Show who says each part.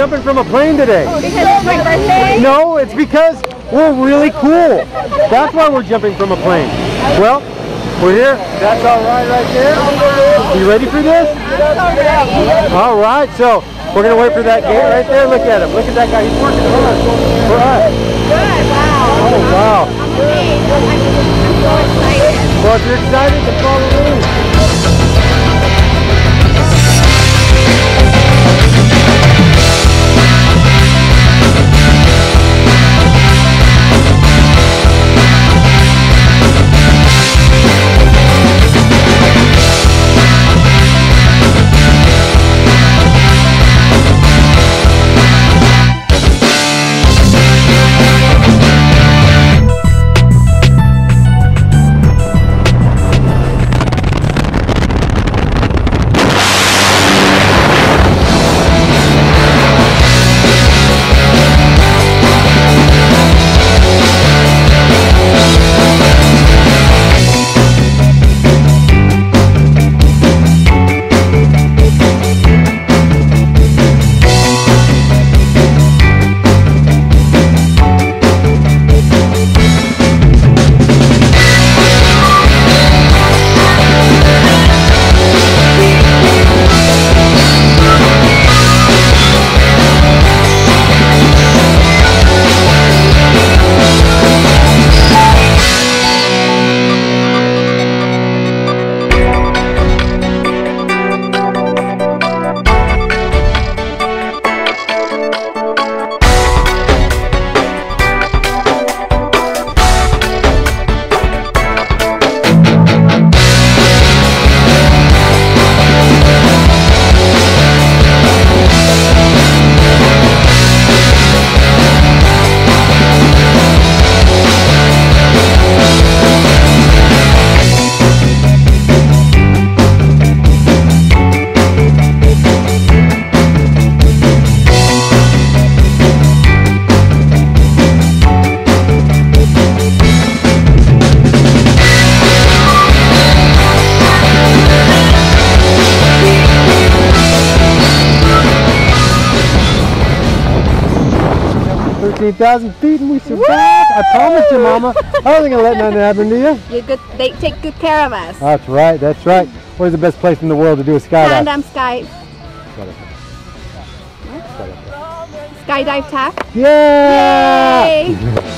Speaker 1: jumping from a plane today.
Speaker 2: Because it's my birthday?
Speaker 1: No, it's because we're really cool. That's why we're jumping from a plane. Well, we're here. That's all right there. You ready for this? All right, so we're going to wait for that gate right there. Look at him. Look at that guy. He's working hard for us.
Speaker 2: Good, wow.
Speaker 1: Oh, wow.
Speaker 2: I'm amazed. I'm so excited.
Speaker 1: Well, if you're excited, then follow me. $13,000 feet and we survived. I promised you, Mama. I wasn't gonna let nothing happen to you.
Speaker 2: They take good care of us.
Speaker 1: That's right. That's right. Where's the best place in the world to do a skydive?
Speaker 2: Tandem skydive tack.
Speaker 1: Yeah!
Speaker 2: Yay!